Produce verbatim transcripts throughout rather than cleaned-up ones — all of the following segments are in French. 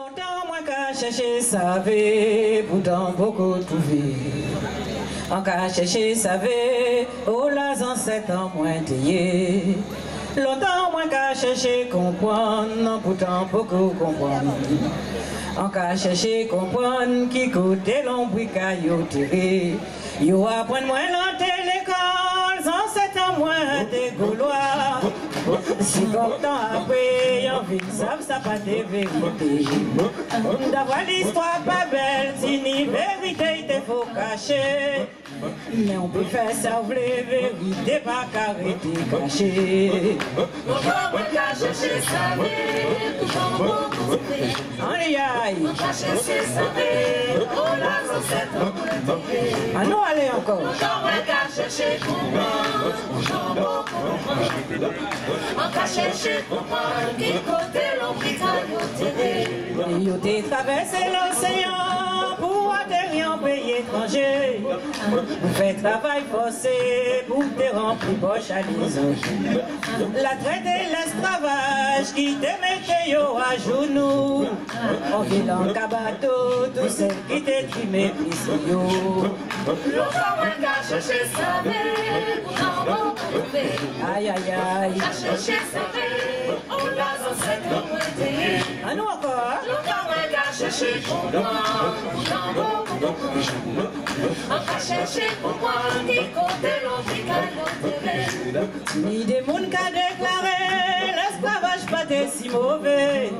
Longtemps moi qu'à chercher savait, pourtant beaucoup trouvé. En qu'à chercher savait, oh là ancêtres en moins tayé. Longtemps moi qu'à chercher comprendre, pourtant beaucoup comprendre. En qu'à chercher comprendre qui côté l'ombre qu'a yo tiré. Yo apprendre moins l'entrée l'école, ancêtres en moins des Gaulois. Si comme temps après, y'en vit, ça ça pas de vérité. D'avoir l'histoire pas belle, si ni vérité il faut cacher. Mais on peut faire ça, vous les vérités, pas qu'arrêter cacher. Pourquoi moi qu'à chercher ça, pourtant beaucoup fait. Aïe aïe. Qu'à chercher ça, oh là, ancêtres Ah non, allez encore. Pourquoi moi qu'à chercher comprendre, pourtant beaucoup comprendre. On qu'à chercher comprendre, qui côté l'ombre qu'a tiré. Yo t'ai traversé l'océan pour atterrir en pays étranger. Vous faites travail forcé pour te remplir poche à l'isonge. La traite et l'esclavage qui te mettait yo à genoux. En vilant qu'à bateau, tout celle qui t'est trimé plus yo. Pourquoi moi qu'à chercher ça, pourtant beaucoup fait. Aïe aïe aïe. Qu'à chercher ça, oh là, ancêtres tiré. Ah non encore. Longtemps moi qu'à chercher comprendre, pourtant beaucoup comprendre. On qu'à chercher comprendre, qui côté l'ombre qu'a tiré. Ni des moun qu'a déclaré l'esclavage pas t'es si mauvais.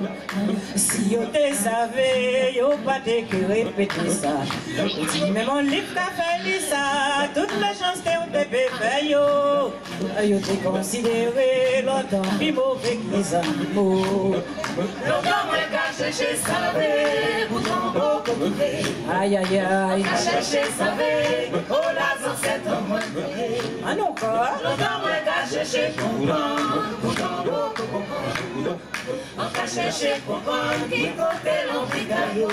Si yo te savait, yo pas t'es que répéter ça. Si même mon livre qu'a fait ça, toutes les chances que te fait yo. Yo te considéré longtemps plus mauvais que les animaux. Longtemps moi qu'à chercher savait, pourtant beaucoup fait. Aïe aïe aïe. Qu'à chercher savait, oh là ancêtres moins fait. Ah non quoi? Longtemps moi qu'à chercher comprendre, pourtant beaucoup comprendre. On qu'à chercher comprendre, qui côté l'ombre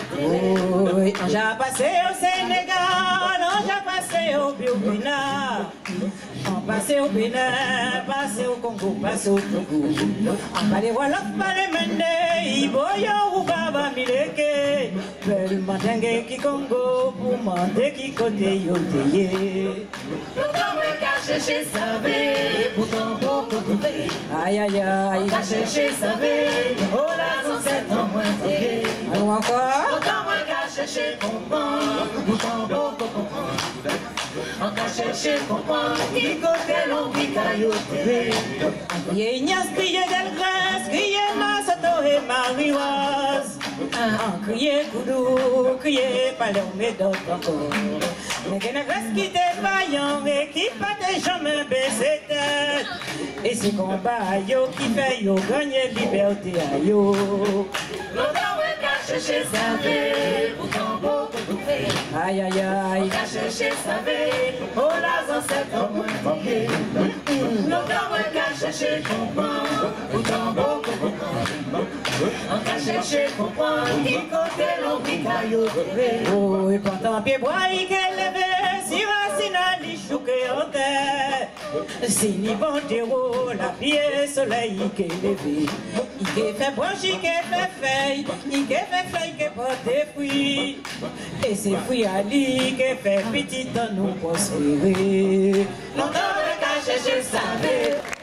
qu'a Oui, on j'ai passé au Sénégal, on j'ai passé au Burkina. On passé au Bénin, passé au Congo, passé au Togo. On va les Wolof, pas les Mende, Iboyo ou Baba Mileke. Belle Mandengue qui Congo, pour Mandé qui côté Yoteye. Longtemps moi qu'à chercher savait, pourtant beaucoup fait. Aïe aïe aïe. Qu'à chercher savait, oh là ancêtres moins fait. Allons encore. Longtemps moi qu'à chercher comprendre, pourtant beaucoup comprendre. On qu'à chercher comprendre, qui côté l'ombre qu'a tiré. Crier Ignace, crier Delgrès, crier Massato et Marie-Oise. Crier Koudou, crier Palerme et d'autres encore. Mais qu'il y a qui t'est vaillant et qui pas t'es jamais baissé tête. Et c'est combat yo qui fait yo gagner liberté à yo. Longtemps moi qu'à chercher savait, pourtant beaucoup fait. Aïe aïe aïe. Qu'à chercher savait, oh là ancêtres moins fait. Longtemps moi qu'à chercher comprendre, pourtant beaucoup comprendre. On qu'à chercher comprendre, qui côté l'ombre qu'a tiré. Oh, et pourtant pied bois il est levé, si racine à l'ishouké en terre. Si ni bon terreau, la pied soleil il est levé. Il est fait branche, il est fait feuille, il est fait feuille qui porte des fruits. Et c'est fruits à lui qui fait petit temps nous prospérer. Longtemps moi qu'à chercher savait.